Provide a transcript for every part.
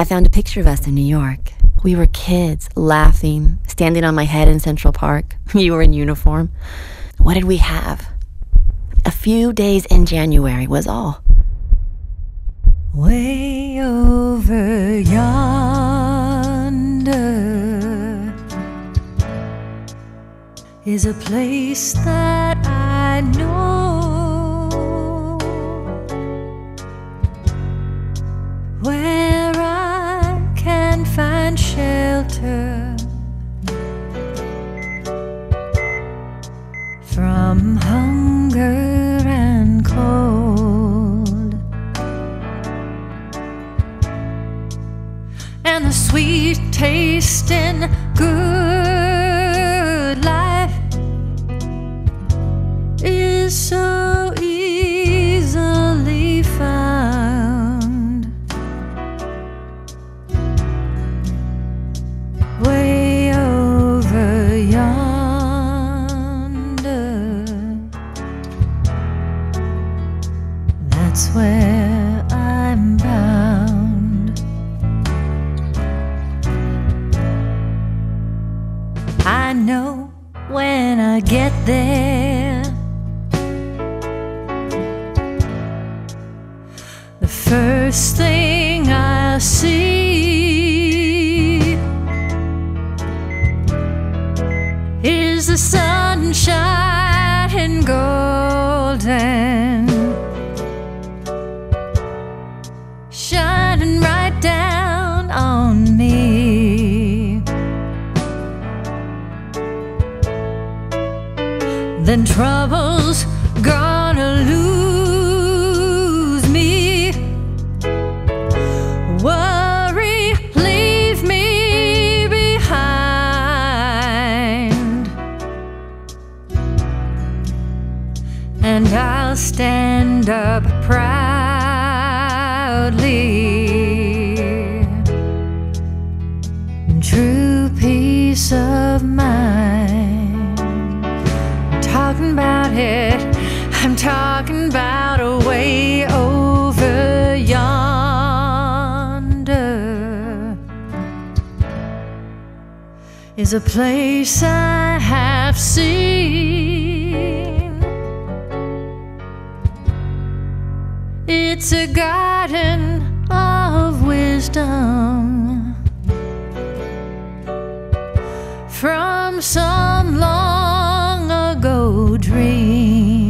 I found a picture of us in New York. We were kids, laughing, standing on my head in Central Park. You were in uniform. What did we have? A few days in January was all. Way over yonder is a place that I know, where I can find shelter from hunger and cold, and the sweet tasting good life is so easily found. Way over yonder, that's where I'm bound. I know when I get there, the first thing I'll see is the sun shining golden, shining right down on me. Then trouble's gonna lose me. Worry, leave me behind, and I'll stand up proudly in true peace of mind. I'm talking about it, I'm talking about a way over yonder is a place I have seen. It's a garden of wisdom from some long ago dream.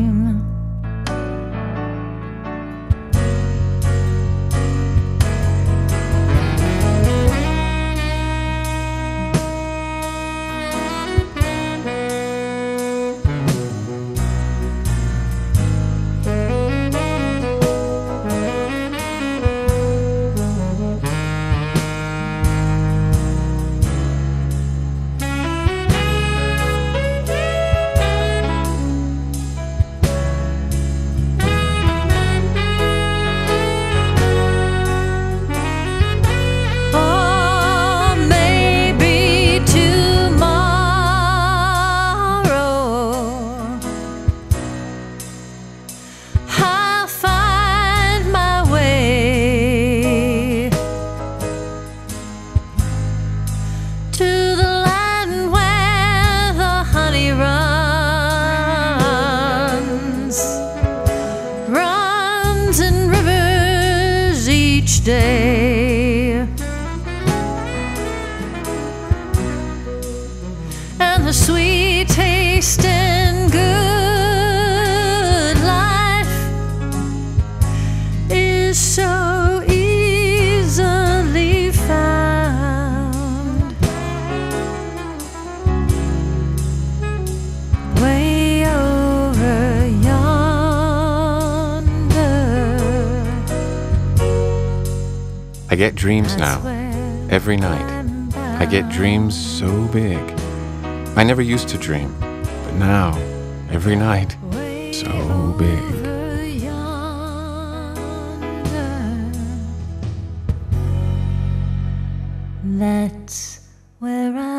Day, and the sweet tasting good life is so easily found. Way over yonder, I get dreams now, every night. I get dreams so big. I never used to dream, but now, every night, so big. That's where